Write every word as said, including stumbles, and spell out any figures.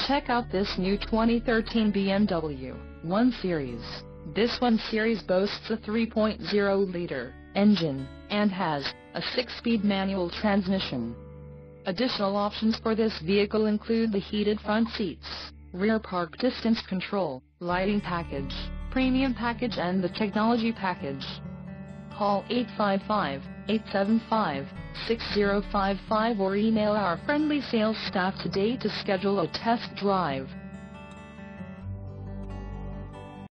Check out this new twenty thirteen B M W one Series. This one Series boasts a three point oh liter engine, and has a six-speed manual transmission. Additional options for this vehicle include the heated front seats, rear park distance control, lighting package, premium package and the technology package. Call eight five five, eight seven five, six zero five five or email our friendly sales staff today to schedule a test drive.